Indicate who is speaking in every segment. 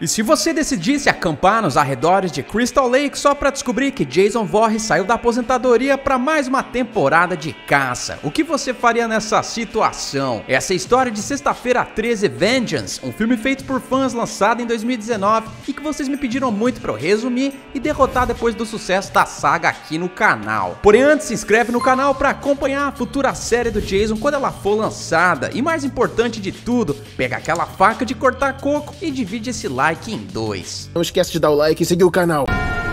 Speaker 1: E se você decidisse acampar nos arredores de Crystal Lake só pra descobrir que Jason Voorhees saiu da aposentadoria pra mais uma temporada de caça, o que você faria nessa situação? Essa é a história de Sexta-feira 13 Vengeance, um filme feito por fãs lançado em 2019 e que vocês me pediram muito pra eu resumir e derrotar depois do sucesso da saga aqui no canal. Porém, antes, se inscreve no canal pra acompanhar a futura série do Jason quando ela for lançada. E mais importante de tudo, pega aquela faca de cortar coco e divide esse like em dois.
Speaker 2: Não esquece de dar o like e seguir o canal.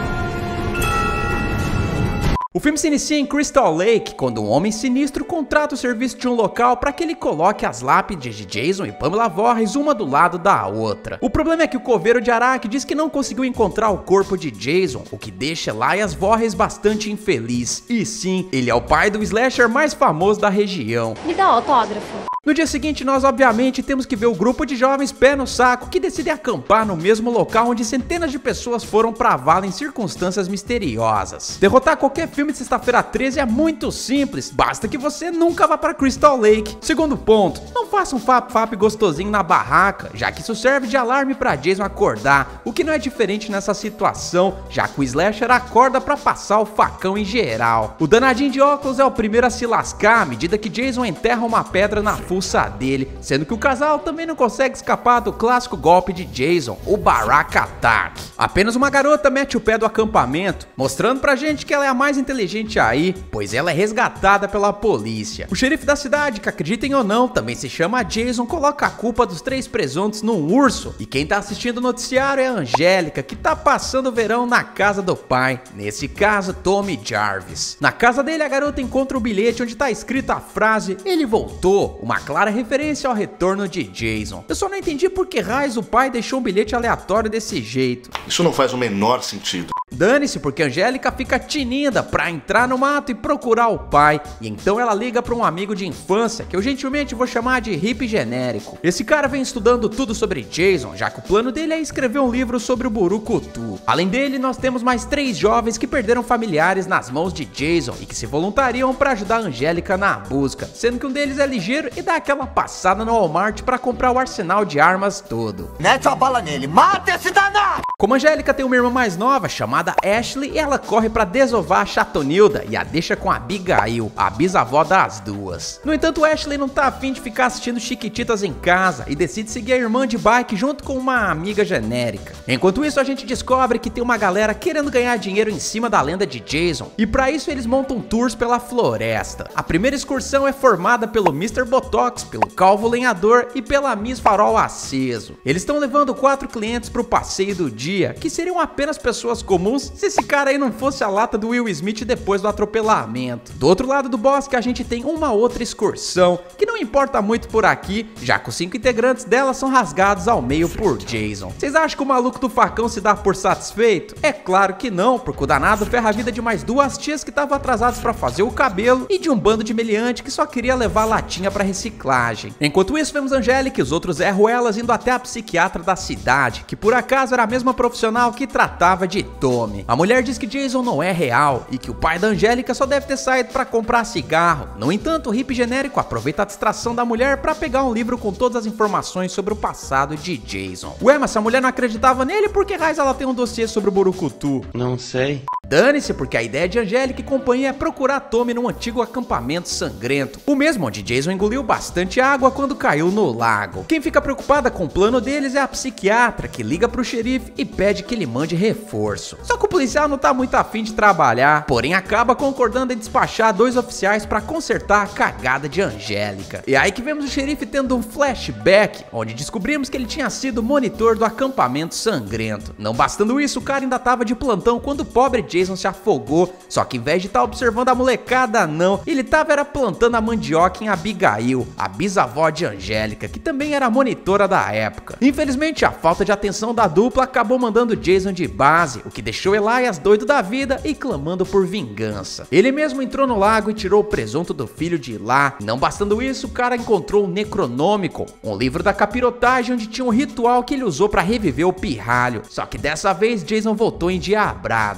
Speaker 1: O filme se inicia em Crystal Lake, quando um homem sinistro contrata o serviço de um local para que ele coloque as lápides de Jason e Pamela Voorhees uma do lado da outra. O problema é que o coveiro de Araque diz que não conseguiu encontrar o corpo de Jason, o que deixa Elias Voorhees bastante infeliz. E sim, ele é o pai do slasher mais famoso da região.
Speaker 3: Me dá autógrafo.
Speaker 1: No dia seguinte, nós obviamente temos que ver o grupo de jovens pé no saco que decidem acampar no mesmo local onde centenas de pessoas foram pra vala em circunstâncias misteriosas. Derrotar qualquer filme de Sexta-feira 13 é muito simples, basta que você nunca vá pra Crystal Lake. Segundo ponto, não faça um fap-fap gostosinho na barraca, já que isso serve de alarme pra Jason acordar, o que não é diferente nessa situação, já que o slasher acorda pra passar o facão em geral. O danadinho de óculos é o primeiro a se lascar à medida que Jason enterra uma pedra na fuça dele, sendo que o casal também não consegue escapar do clássico golpe de Jason, o Barack Attack. Apenas uma garota mete o pé do acampamento, mostrando pra gente que ela é a mais inteligente aí, pois ela é resgatada pela polícia. O xerife da cidade, que acreditem ou não, também se chama Jason, coloca a culpa dos 3 presuntos num urso, e quem tá assistindo o noticiário é a Angélica, que tá passando o verão na casa do pai, nesse caso Tommy Jarvis. Na casa dele, a garota encontra um bilhete onde tá escrita a frase "Ele voltou", uma clara referência ao retorno de Jason. Eu só não entendi por que raios o pai deixou um bilhete aleatório desse jeito.
Speaker 4: Isso não faz o menor sentido.
Speaker 1: Dane-se, porque Angélica fica tinindo pra entrar no mato e procurar o pai, e então ela liga pra um amigo de infância, que eu gentilmente vou chamar de hippie genérico. Esse cara vem estudando tudo sobre Jason, já que o plano dele é escrever um livro sobre o Burukutu. Além dele, nós temos mais 3 jovens que perderam familiares nas mãos de Jason e que se voluntariam pra ajudar a Angélica na busca, sendo que um deles é ligeiro e dá aquela passada no Walmart pra comprar o arsenal de armas todo.
Speaker 5: Mete a bala nele, mata esse danado!
Speaker 1: Como a Angélica tem uma irmã mais nova chamada Ashley, ela corre pra desovar a Chatonilda e a deixa com a Abigail, a bisavó das duas. No entanto, Ashley não tá afim de ficar assistindo Chiquititas em casa e decide seguir a irmã de bike junto com uma amiga genérica. Enquanto isso, a gente descobre que tem uma galera querendo ganhar dinheiro em cima da lenda de Jason, e pra isso eles montam tours pela floresta. A primeira excursão é formada pelo Mr. Botox, pelo Calvo Lenhador e pela Miss Farol Aceso. Eles estão levando 4 clientes pro passeio do dia, que seriam apenas pessoas comuns se esse cara aí não fosse a lata do Will Smith depois do atropelamento. Do outro lado do bosque a gente tem uma outra excursão, que não importa muito por aqui, já que os 5 integrantes dela são rasgados ao meio por Jason. Vocês acham que o maluco do facão se dá por satisfeito? É claro que não, porque o danado ferra a vida de mais 2 tias que estavam atrasadas pra fazer o cabelo e de um bando de meliante que só queria levar latinha pra reciclagem. Enquanto isso, vemos Angélica e os outros Zé Ruelas indo até a psiquiatra da cidade, que por acaso era a mesma profissional que tratava de Tommy. A mulher diz que Jason não é real e que o pai da Angélica só deve ter saído pra comprar cigarro. No entanto, o hippie genérico aproveita a distração da mulher pra pegar um livro com todas as informações sobre o passado de Jason. Ué, mas se a mulher não acreditava nele, por que raiz ela tem um dossiê sobre o Burukutu?
Speaker 2: Não sei.
Speaker 1: Dane-se, porque a ideia de Angélica e companhia é procurar Tommy num antigo acampamento sangrento, o mesmo onde Jason engoliu bastante água quando caiu no lago. Quem fica preocupada com o plano deles é a psiquiatra, que liga pro xerife e pede que ele mande reforço. Só que o policial não tá muito afim de trabalhar, porém acaba concordando em despachar 2 oficiais pra consertar a cagada de Angélica. E aí que vemos o xerife tendo um flashback, onde descobrimos que ele tinha sido monitor do acampamento sangrento. Não bastando isso, o cara ainda tava de plantão quando o pobre Jason se afogou, só que em vez de estar observando a molecada não, ele tava plantando a mandioca em Abigail, a bisavó de Angélica, que também era monitora da época. Infelizmente, a falta de atenção da dupla acabou mandando Jason de base, o que deixou Elias doido da vida e clamando por vingança. Ele mesmo entrou no lago e tirou o presunto do filho de lá. Não bastando isso, o cara encontrou o Necronomicon, um livro da capirotagem onde tinha um ritual que ele usou para reviver o pirralho, só que dessa vez Jason voltou endiabrado. Por falar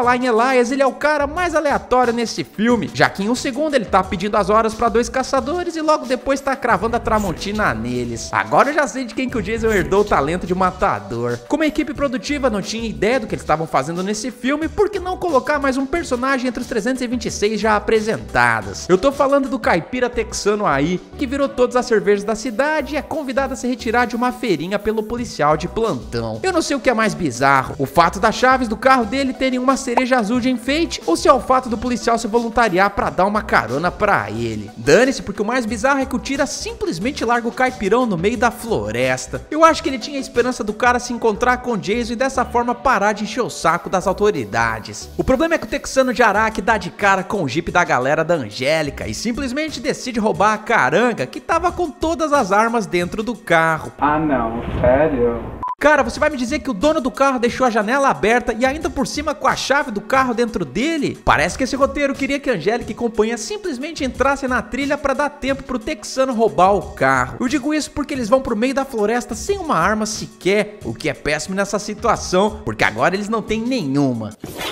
Speaker 1: falar em Elias, ele é o cara mais aleatório nesse filme, já que em um segundo ele tá pedindo as horas pra 2 caçadores e logo depois tá cravando a Tramontina neles. Agora eu já sei de quem que o Jason herdou o talento de matador. Como a equipe produtiva não tinha ideia do que eles estavam fazendo nesse filme, por que não colocar mais um personagem entre os 326 já apresentados? Eu tô falando do caipira texano aí, que virou todas as cervejas da cidade e é convidado a se retirar de uma feirinha pelo policial de plantão. Eu não sei o que é mais bizarro, o fato das chaves do carro dele terem uma cereja azul de enfeite, ou se é o fato do policial se voluntariar pra dar uma carona pra ele. Dane-se, porque o mais bizarro é que o Tira simplesmente larga o caipirão no meio da floresta. Eu acho que ele tinha a esperança do cara se encontrar com Jason e dessa forma parar de encher o saco das autoridades. O problema é que o texano de Araque dá de cara com o Jeep da galera da Angélica e simplesmente decide roubar a caranga que tava com todas as armas dentro do carro.
Speaker 3: Ah não, sério?
Speaker 1: Cara, você vai me dizer que o dono do carro deixou a janela aberta e ainda por cima com a chave do carro dentro dele? Parece que esse roteiro queria que Angélica e companhia simplesmente entrassem na trilha pra dar tempo pro texano roubar o carro. Eu digo isso porque eles vão pro meio da floresta sem uma arma sequer, o que é péssimo nessa situação, porque agora eles não têm nenhuma.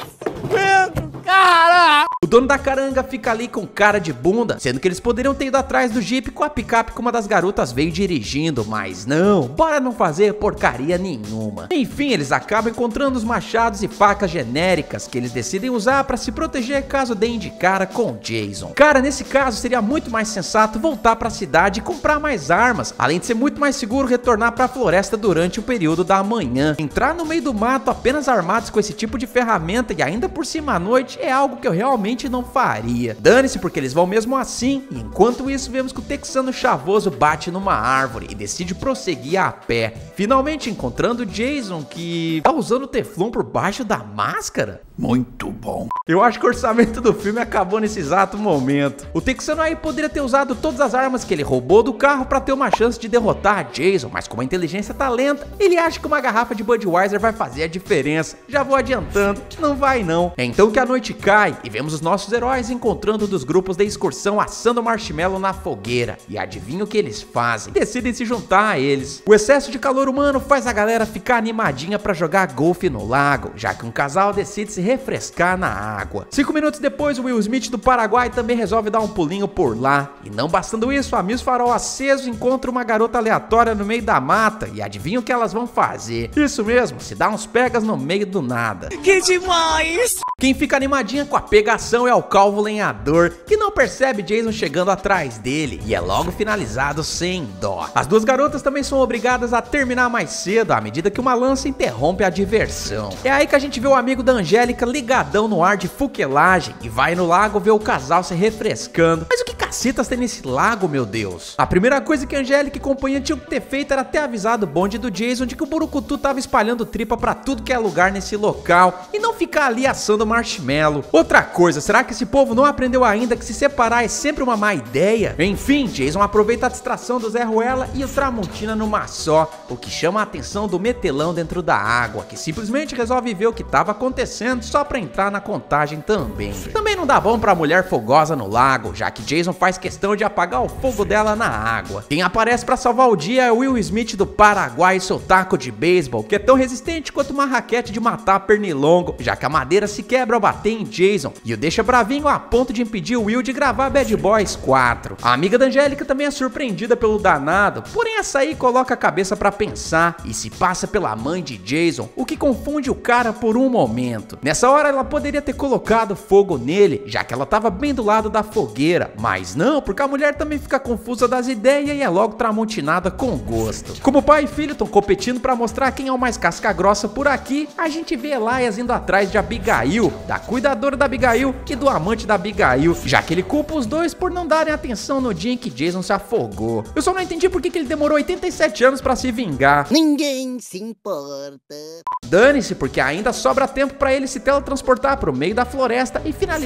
Speaker 1: O dono da caranga fica ali com cara de bunda, sendo que eles poderiam ter ido atrás do Jeep com a picape que uma das garotas veio dirigindo, mas não, bora não fazer porcaria nenhuma. Enfim, eles acabam encontrando os machados e facas genéricas que eles decidem usar pra se proteger caso deem de cara com Jason. Cara, nesse caso seria muito mais sensato voltar pra cidade e comprar mais armas, além de ser muito mais seguro retornar pra floresta durante o período da manhã. Entrar no meio do mato apenas armados com esse tipo de ferramenta e ainda por cima à noite é algo que eu realmente não faria. Dane-se, porque eles vão mesmo assim, e enquanto isso vemos que o texano chavoso bate numa árvore e decide prosseguir a pé, finalmente encontrando Jason, que tá usando teflon por baixo da máscara.
Speaker 2: Muito bom.
Speaker 1: Eu acho que o orçamento do filme acabou nesse exato momento. O texano aí poderia ter usado todas as armas que ele roubou do carro pra ter uma chance de derrotar Jason, mas como a inteligência tá lenta, ele acha que uma garrafa de Budweiser vai fazer a diferença. Já vou adiantando, não vai não. É então que a noite cai e vemos os nossos heróis encontrando dos grupos da excursão assando marshmallow na fogueira. E adivinha o que eles fazem? Decidem se juntar a eles. O excesso de calor humano faz a galera ficar animadinha pra jogar golfe no lago, já que um casal decide se refrescar na água. 5 minutos depois, o Will Smith do Paraguai também resolve dar um pulinho por lá. E não bastando isso, a Miss Farol aceso encontra uma garota aleatória no meio da mata. E adivinha o que elas vão fazer? Isso mesmo, se dá uns pegas no meio do nada.
Speaker 5: Que demais!
Speaker 1: Quem fica animadinha com a pegação é o calvo lenhador, que não percebe Jason chegando atrás dele e é logo finalizado sem dó. As duas garotas também são obrigadas a terminar mais cedo à medida que uma lança interrompe a diversão. É aí que a gente vê o amigo da Angélica ligadão no ar de fuquelagem e vai no lago ver o casal se refrescando. Mas o que cacetas tem nesse lago, meu Deus? A primeira coisa que a Angélica e companhia tinham que ter feito era ter avisado o bonde do Jason de que o Burucutu tava espalhando tripa pra tudo que é lugar nesse local e não ficar ali assando marshmallow. Outra coisa, será que esse povo não aprendeu ainda que se separar é sempre uma má ideia? Enfim, Jason aproveita a distração do Zé Ruela e o Tramontina numa só, o que chama a atenção do metelão dentro da água, que simplesmente resolve ver o que tava acontecendo só pra entrar na contagem também. Também não dá bom pra mulher fogosa no lago, já que Jason faz questão de apagar o fogo dela na água. Quem aparece pra salvar o dia é o Will Smith do Paraguai e seu taco de beisebol, que é tão resistente quanto uma raquete de matar pernilongo, já que a madeira se quebra ao bater em Jason, e o deixa bravinho a ponto de impedir o Will de gravar Bad Boys 4. A amiga da Angélica também é surpreendida pelo danado, porém essa aí coloca a cabeça pra pensar e se passa pela mãe de Jason, o que confunde o cara por um momento. Nessa hora ela poderia ter colocado fogo nele, já que ela tava bem do lado da fogueira, mas não, porque a mulher também fica confusa das ideias e é logo tramontinada com gosto. Como pai e filho estão competindo pra mostrar quem é o mais casca grossa por aqui, a gente vê Elias indo atrás de Abigail, da cuidadora da Abigail e do amante da Abigail, já que ele culpa os dois por não darem atenção no dia em que Jason se afogou. Eu só não entendi por que ele demorou 87 anos pra se vingar.
Speaker 5: Ninguém se importa.
Speaker 1: Dane-se, porque ainda sobra tempo pra ele se teletransportar pro meio da floresta e finalizar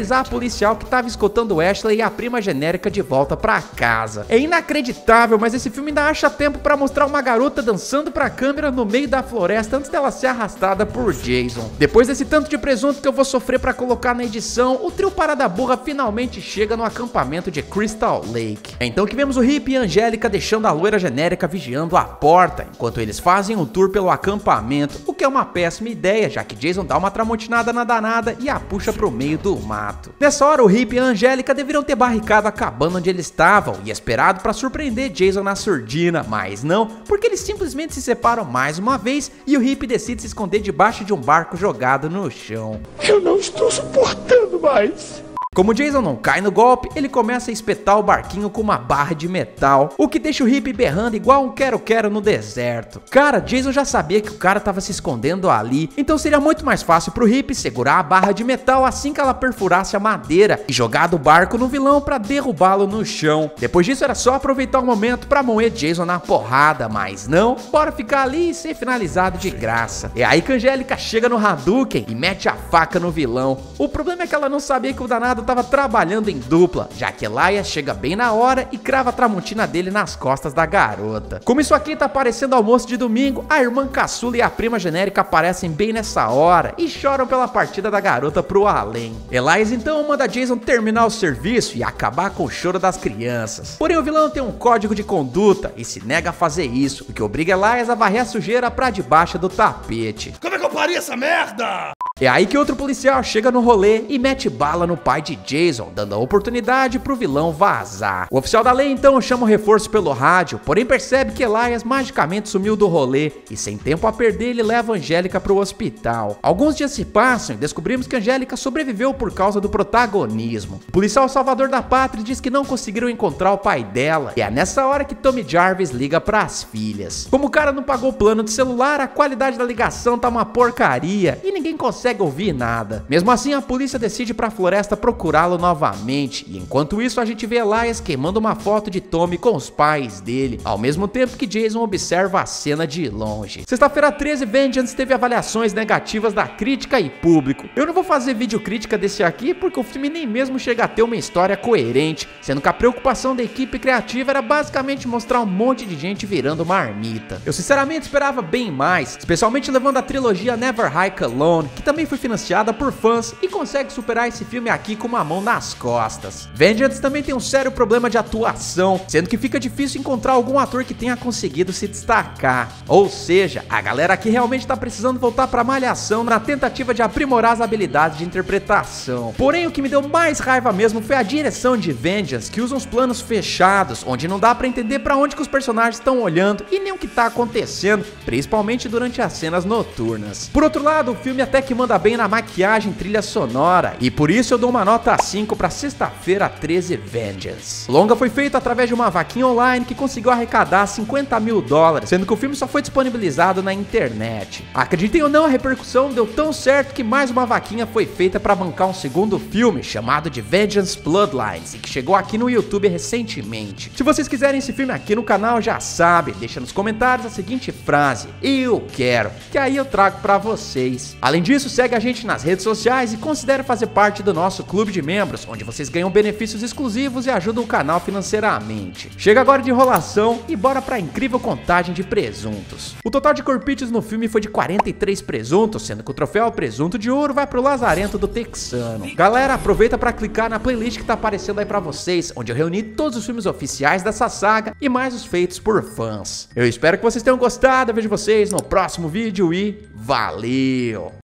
Speaker 1: avisar a policial que tava escoltando Ashley e a prima genérica de volta pra casa. É inacreditável, mas esse filme ainda acha tempo pra mostrar uma garota dançando pra câmera no meio da floresta antes dela ser arrastada por Jason. Depois desse tanto de presunto que eu vou sofrer pra colocar na edição, o trio Parada Burra finalmente chega no acampamento de Crystal Lake. É então que vemos o Rip e a Angélica deixando a loira genérica vigiando a porta, enquanto eles fazem um tour pelo acampamento, o que é uma péssima ideia, já que Jason dá uma tramontinada na danada e a puxa pro meio do mato. Nessa hora, o Rip e a Angélica deveriam ter barricado a cabana onde eles estavam e esperado pra surpreender Jason na surdina, mas não, porque eles simplesmente se separam mais uma vez e o Rip decide se esconder debaixo de um barco jogado no chão.
Speaker 2: Eu não estou suportando mais.
Speaker 1: Como Jason não cai no golpe, ele começa a espetar o barquinho com uma barra de metal, o que deixa o Rip berrando igual um quero-quero no deserto. Cara, Jason já sabia que o cara tava se escondendo ali, então seria muito mais fácil pro Rip segurar a barra de metal assim que ela perfurasse a madeira e jogar do barco no vilão pra derrubá-lo no chão. Depois disso era só aproveitar o momento pra moer Jason na porrada, mas não, bora ficar ali e ser finalizado de graça. É aí que a Angélica chega no Hadouken e mete a faca no vilão. O problema é que ela não sabia que o danado tava trabalhando em dupla, já que Elias chega bem na hora e crava a tramontina dele nas costas da garota. Como isso aqui tá parecendo almoço de domingo, a irmã caçula e a prima genérica aparecem bem nessa hora e choram pela partida da garota pro além. Elias então manda Jason terminar o serviço e acabar com o choro das crianças. Porém o vilão tem um código de conduta e se nega a fazer isso, o que obriga Elias a varrer a sujeira pra debaixo do tapete.
Speaker 2: Como é que eu parei essa merda?
Speaker 1: É aí que outro policial chega no rolê e mete bala no pai de Jason, dando a oportunidade pro vilão vazar. O oficial da lei então chama o reforço pelo rádio, porém percebe que Elias magicamente sumiu do rolê e sem tempo a perder ele leva a Angélica pro hospital. Alguns dias se passam e descobrimos que a Angélica sobreviveu por causa do protagonismo. O policial salvador da pátria diz que não conseguiram encontrar o pai dela e é nessa hora que Tommy Jarvis liga pras filhas. Como o cara não pagou o plano de celular, a qualidade da ligação tá uma porcaria e ninguém consegue ouvir nada. Mesmo assim, a polícia decide ir pra floresta procurá-lo novamente, e enquanto isso a gente vê Elias queimando uma foto de Tommy com os pais dele, ao mesmo tempo que Jason observa a cena de longe. Sexta-feira 13, Vengeance teve avaliações negativas da crítica e público. Eu não vou fazer vídeo crítica desse aqui porque o filme nem mesmo chega a ter uma história coerente, sendo que a preocupação da equipe criativa era basicamente mostrar um monte de gente virando marmita. Eu sinceramente esperava bem mais, especialmente levando a trilogia Never Hike Alone, que também foi financiada por fãs e consegue superar esse filme aqui com uma mão nas costas. Vengeance também tem um sério problema de atuação, sendo que fica difícil encontrar algum ator que tenha conseguido se destacar. Ou seja, a galera aqui realmente tá precisando voltar pra Malhação na tentativa de aprimorar as habilidades de interpretação. Porém, o que me deu mais raiva mesmo foi a direção de Vengeance, que usa uns planos fechados, onde não dá pra entender pra onde que os personagens estão olhando e nem o que tá acontecendo, principalmente durante as cenas noturnas. Por outro lado, o filme até que manda bem na maquiagem e trilha sonora, e por isso eu dou uma nota 5 para sexta-feira 13 Vengeance. O longa foi feito através de uma vaquinha online que conseguiu arrecadar $50 mil, sendo que o filme só foi disponibilizado na internet. Acreditem ou não, a repercussão deu tão certo que mais uma vaquinha foi feita para bancar um segundo filme chamado de Vengeance Bloodlines, e que chegou aqui no YouTube recentemente. Se vocês quiserem esse filme aqui no canal, já sabe, deixa nos comentários a seguinte frase: eu quero, que aí eu trago para vocês. Além disso, segue a gente nas redes sociais e considere fazer parte do nosso clube de membros, onde vocês ganham benefícios exclusivos e ajudam o canal financeiramente. Chega agora de enrolação e bora pra incrível contagem de presuntos. O total de corpites no filme foi de 43 presuntos, sendo que o troféu presunto de ouro vai pro Lazarento do Texano. Galera, aproveita pra clicar na playlist que tá aparecendo aí pra vocês, onde eu reuni todos os filmes oficiais dessa saga e mais os feitos por fãs. Eu espero que vocês tenham gostado, eu vejo vocês no próximo vídeo e valeu!